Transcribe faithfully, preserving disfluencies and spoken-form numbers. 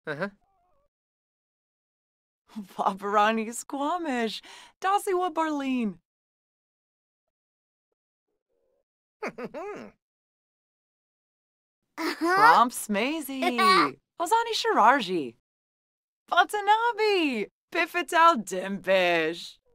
Uh-huh. Paparani Squamish. Dasiwa Barleen. Prompt Smazy. Ozani Shirarji. Watanabe. Pifital Dimpish.